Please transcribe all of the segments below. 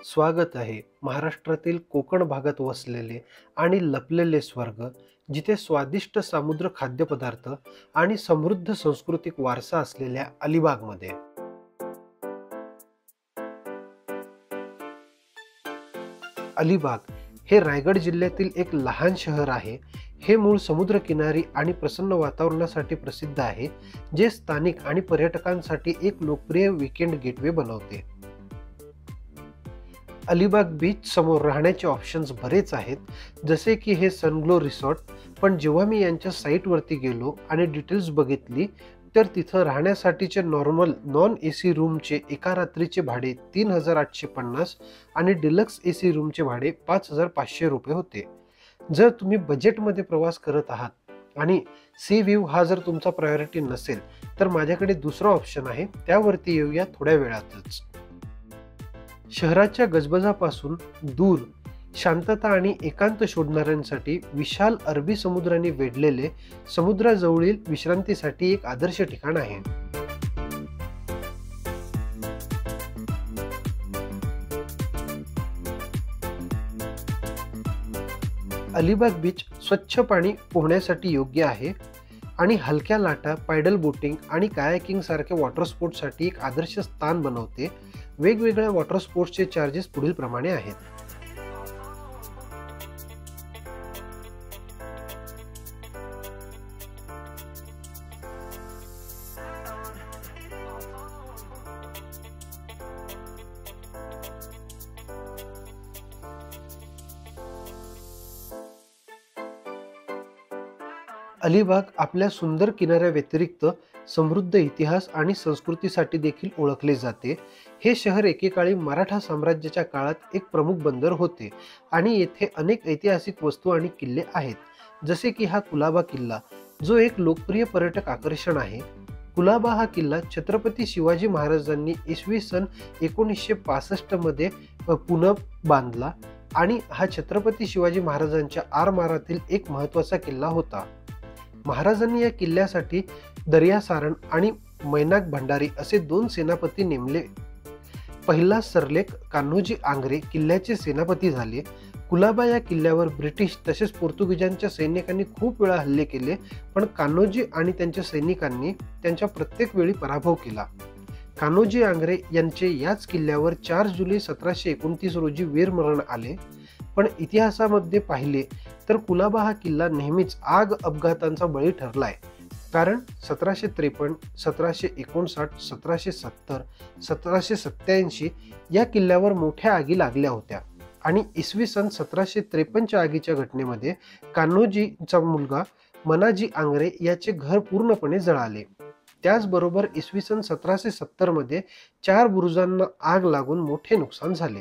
स्वागत आहे महाराष्ट्रातील कोकण भागात वसलेले आणि लपलेले स्वर्ग, जिथे स्वादिष्ट समुद्र खाद्यपदार्थ आणि समृद्ध सांस्कृतिक वारसा असलेल्या अलिबागमध्ये. अलिबाग हे रायगड जिल्ह्यातील एक लहान शहर आहे. हे मूळ समुद्रकिनारी आणि प्रसन्न वातावरणासाठी प्रसिद्ध आहे, जे स्थानिक आणि पर्यटकांसाठी एक लोकप्रिय वीकेंड गेटवे बनवते. अलिबाग बीच समोर राहण्याचे ऑप्शन्स बरेच आहेत, जसे की हे सनग्लो रिसॉर्ट. पण जेव्हा मी यांच्या साईटवरती गेलो आणि डिटेल्स बघितली, तर तिथं राहण्यासाठीचे नॉर्मल नॉन AC रूमचे एका रात्रीचे भाडे 3,850 आणि डिलक्स AC रूमचे भाडे 5,500 रुपये होते. जर तुम्ही बजेटमध्ये प्रवास करत आहात आणि सी व्ह्यू हा जर तुमचा प्रायोरिटी नसेल, तर माझ्याकडे दुसरा ऑप्शन आहे, त्यावरती येऊया थोड्या वेळातच. शहराच्या गजबजापासून दूर शांतता आणि एकांत शोधणाऱ्यांसाठी विशाल अरबी समुद्राने वेढलेले समुद्राजवळील विश्रांतीसाठी एक आदर्श ठिकाण आहे. अलिबाग बीच स्वच्छ पाणी पोहण्यासाठी योग्य आहे आणि हलक्या लाटा, पायडल बोटिंग आणि कायाकिंग सारख्या वॉटर स्पोर्ट्ससाठी एक आदर्श स्थान बनवते. वेगवेगळ्या वॉटर स्पोर्ट्सचे चार्जेस पुढील प्रमाणे आहेत. अलिबाग आपल्या सुंदर किनाऱ्या व्यतिरिक्त समृद्ध इतिहास आणि संस्कृतीसाठी देखील ओळखले जाते. हे शहर एकेकाळी मराठा साम्राज्याच्या काळात एक प्रमुख बंदर होते आणि येथे अनेक ऐतिहासिक वस्तू आणि किल्ले आहेत, जसे की हा कुलाबा किल्ला, जो एक लोकप्रिय पर्यटक आकर्षण आहे. कुलाबा हा किल्ला छत्रपती शिवाजी महाराजांनी इसवी सन 1965 मध्ये पुन्हा बांधला आणि हा छत्रपती शिवाजी महाराजांच्या आरमारातील एक महत्त्वाचा किल्ला होता. महाराजांनी या किल्ल्यासाठी दर्या सारण आणि मैनाक भंडारी असे 2 सेनापती नेमले. पहिला सरलेख कान्होजी आंग्रे किल्ल्याचे सेनापती झाले. कुलाबा या किल्ल्यावर ब्रिटिश तसेच पोर्तुगीजांच्या सैनिकांनी खूप वेळा हल्ले केले, पण कान्होजी आणि त्यांच्या सैनिकांनी त्यांच्या प्रत्येक वेळी पराभव केला. कान्होजी आंग्रे यांचे याच किल्ल्यावर 4 जुलै 1729 रोजी वीरमरण आले. पण इतिहासामध्ये पाहिले तर कुलाबा हा किल्ला नेहमीच आग अपघातांचा बळी ठरलाय, कारण 1753, 1759, 1770, 1787 या किल्ल्यावर मोठ्या आगी लागल्या होत्या आणि इसवी सन 1753च्या आगीच्या घटनेमध्ये कान्होजीचा मुलगा मनाजी आंग्रे याचे घर पूर्णपणे जळाले. त्याचबरोबर इसवी सन 1770 मध्ये 4 बुरुजांना आग लागून मोठे नुकसान झाले.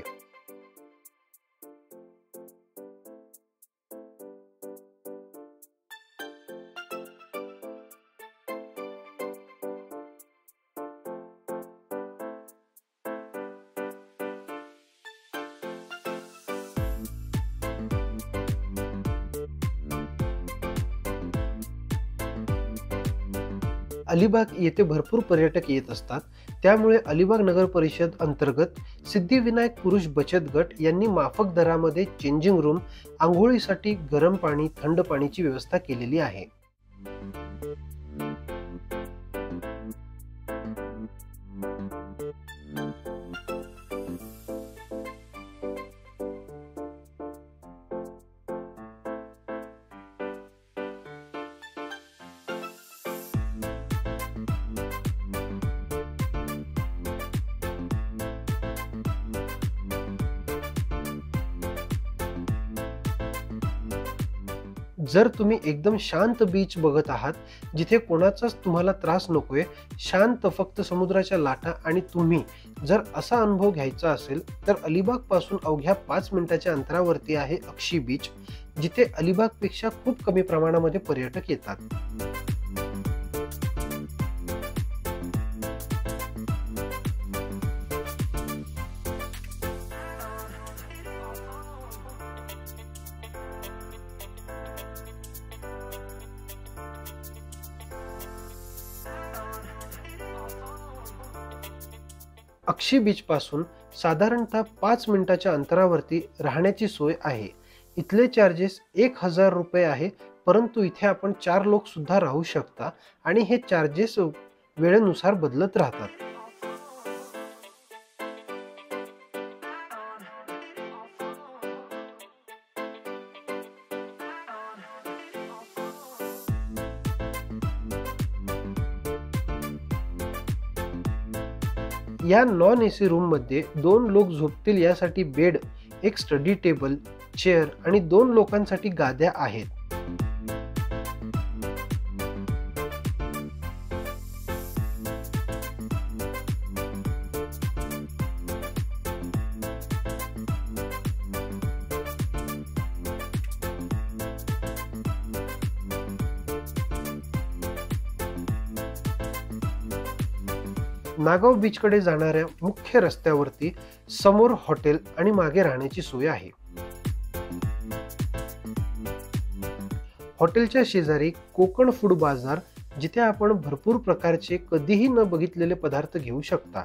अलिबाग येथे भरपूर पर्यटक येत असतात. त्यामुळे अलिबाग नगर परिषद अंतर्गत सिद्धिविनायक पुरुष बचत गट यांनी माफक दरामध्ये चेंजिंग रूम, आंघोळीसाठी गरम पाणी, थंड पाण्याची व्यवस्था केलेली आहे. जर तुम्ही एकदम शांत बीच बघत आहात, जिथे कोणाचाच तुम्हाला त्रास नकोय, शांत फक्त समुद्राच्या लाटा आणि तुम्ही जर असा अनुभव घ्यायचा असेल, तर अलिबाग पासून अवघ्या 5 मिनिटाच्या अंतरावरती आहे अक्षी बीच, जिथे अलिबाग पेक्षा खूप कमी प्रमाणामध्ये पर्यटक येतात. अक्षी बीच पासून साधारणतः 5 मिनिटाच्या अंतरावरती राहण्याची सोय आहे. इथले चार्जेस 1000 रुपये आहे, परंतु इथे आपण 4 लोक सुद्धा राहू शकता आणि हे चार्जेस वेळेनुसार बदलत राहतात. या नॉन एसी रूम मध्ये 2 लोक झोपतील यासाठी बेड, एक स्टडी टेबल, चेअर आणि 2 लोकांसाठी गाद्या आहेत. नागाव बीच कडे जाणाऱ्या मुख्य रस्त्यावरती समोर हॉटेल आणि मागे राहण्याची सोय आहे. हॉटेलच्या शेजारी कोकण फूड बाजार, जिथे आपण भरपूर प्रकारचे कधीही न बघितलेले पदार्थ घेऊ शकता.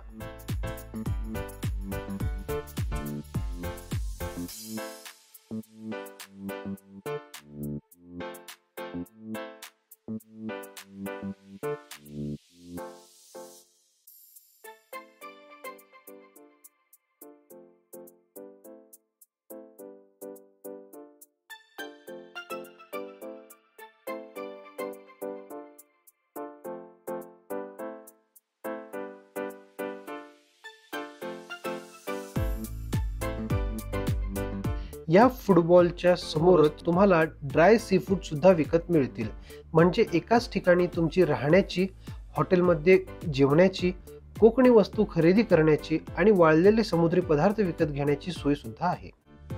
या फुटबॉलच्या समोरच तुम्हाला ड्राय सी फूड सुद्धा विकत मिळतील. म्हणजे एकाच ठिकाणी तुमची राहण्याची, हॉटेलमध्ये जेवण्याची, कोकणी वस्तू खरेदी करण्याची आणि वाळलेले समुद्री पदार्थ विकत घेण्याची सोय सुद्धा आहे.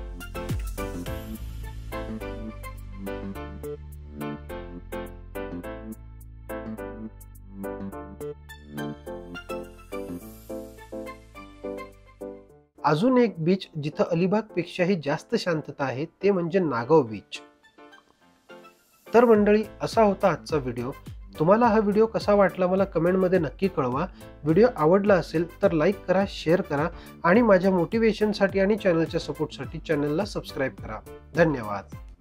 अजून एक बीच जिथं अलिबाग पेक्षाही जास्त शांतता आहे ते म्हणजे नागाव बीच. तर मंडळी, असा होता आजचा व्हिडिओ. तुम्हाला हा व्हिडिओ कसा वाटला मला कमेंटमध्ये नक्की कळवा. व्हिडिओ आवडला असेल तर लाईक करा, शेअर करा आणि माझ्या मोटिवेशनसाठी आणि चॅनलच्या सपोर्टसाठी चॅनलला सबस्क्राईब करा. धन्यवाद.